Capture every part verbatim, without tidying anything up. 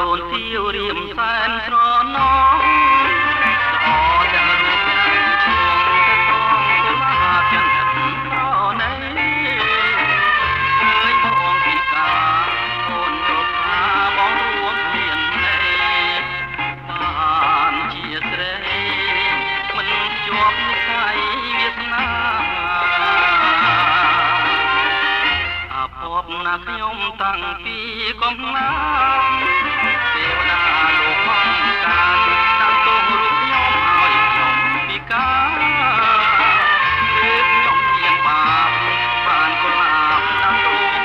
ដូនទាវរៀមសែនស្រណងល្អទាំងរូបកាយឈួងទៅផងគុលាចិនប្រណីឃើញបងពីការអូនរត់ថាបងរួមមានន័យបានជាស្រីមិនជាប់និស័យវាសនាអាភពណាខ្ញុំតាំងពីកំណាទេវតាលោកមកការដាក់ទោសរូបខ្ញុំឲ្យខ្ញុំពិការគឺខ្ញុំមានបាបបានកុលាបដាក់ទោស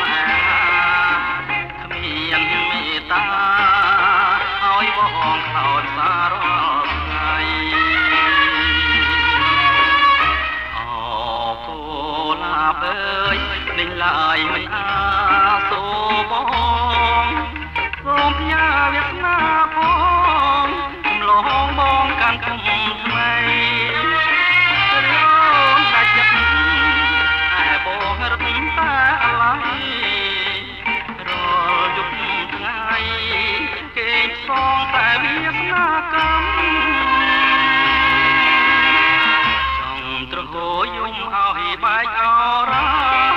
គ្មានមេត្តាឲ្យបងខោតសាររាល់ថ្ងៃអូកុលាបអើយលេងឡើយមិនអាសូរបងសូមផ្ញើវាសនាផងចម្លងបងកាន់គុំថ្មីរំដាច់ចិត្តតែបងរត់តែអឡ័យរាល់យប់ថ្ងៃគេផ្សងតែវាសនាកម្មចង់ត្រហោយំឲ្យបែកអរ៉ា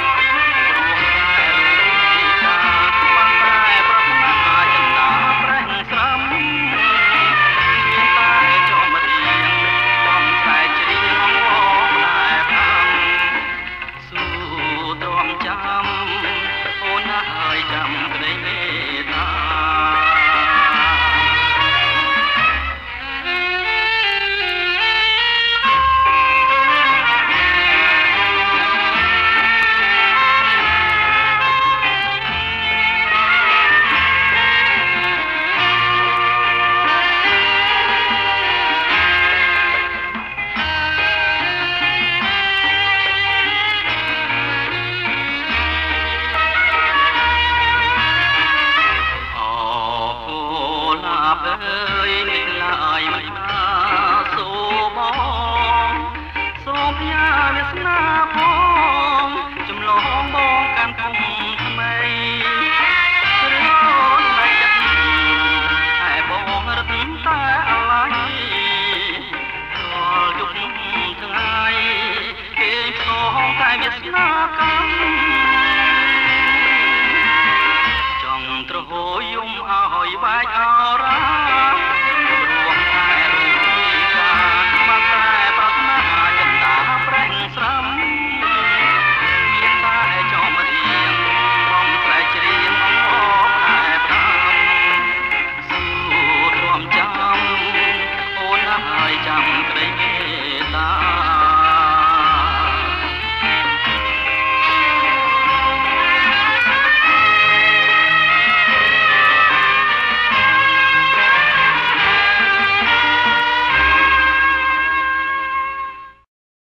អើយនេះឡើយមិនអាសូរបងសូមផ្ញើវាសនាផងចម្លងបងកាន់គុំថ្មីរត់ដាច់ចិត្តតែបងរត់តែអឡ័យរាល់យប់ថ្ងៃគេផ្សងតែវាសនាកម្មចង់ត្រហោយំឲ្យបែកអរ៉ាចាំក្តី